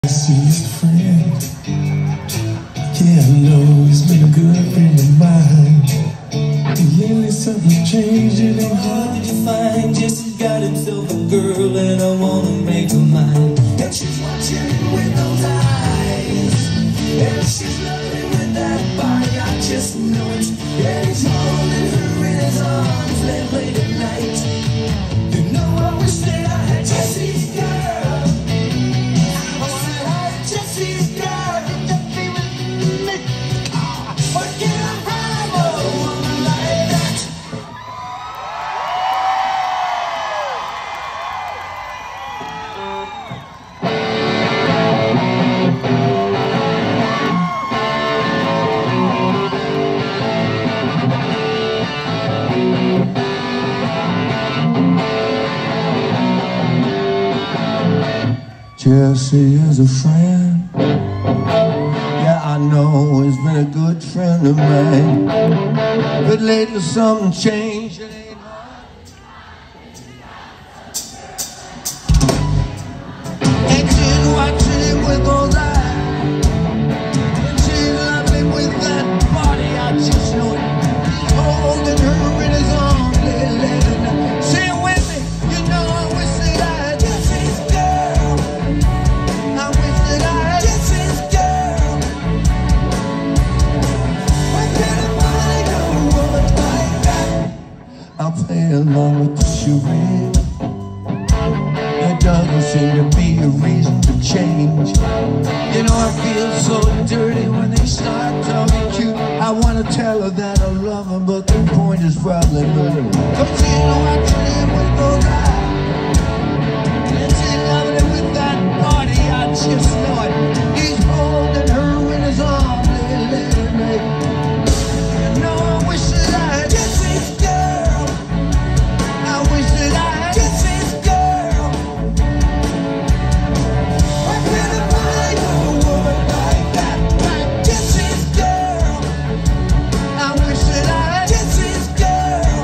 Jesse's a friend. Yeah, I know he's been a good friend of mine. Lately something changed, it ain't hard to find. Jesse's got himself a girl and I wanna make her mine. And she's watching him with those eyes, and she's loving with that body, I just know it. And he's holding her in his arms late at night. You know I wish that I had Jesse's girl. Jesse is a friend. Yeah, I know he's been a good friend of mine. But lately something changed, it ain't hard. And she's watching him with those eyes, and she's loving with that body, I just know it. He's holding her in his arms late at night. Sing with me, you know I wish that I had Jesse's girl. I wish that I had Jesse's girl. Why can't I find a woman like that? I'll play along with the charade. There doesn't seem to be a reason to change. You know I feel so dirty when they start talking cute. I want to tell her that I love her, but the point is probably moot. 'Cause you know I dream with those eyes, and she's loving it with that body, I just know it. He's holding her in his arms late at night. You know I wish that I had Jesse's girl. I wish that I had Jesse's girl. Why can't I find a woman like that? Like Jesse's girl. I wish that I had Jesse's girl.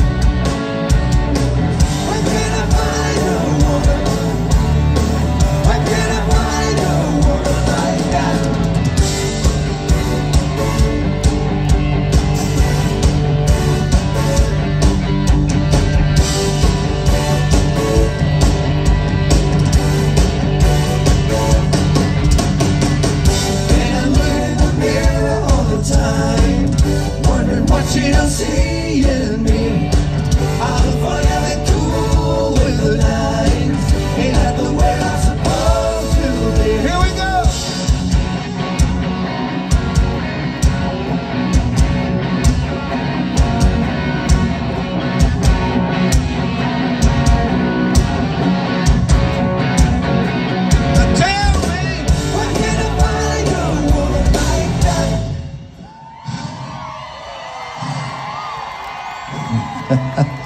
Why can't I find a woman? Why can't I find a woman like that? And I'm looking in the mirror all the time, wondering what she don't see in me. I'm fun and cool with the lines. Ain't that the way I'm supposed to be? Here we go! Now tell me, why can't I find a woman like that?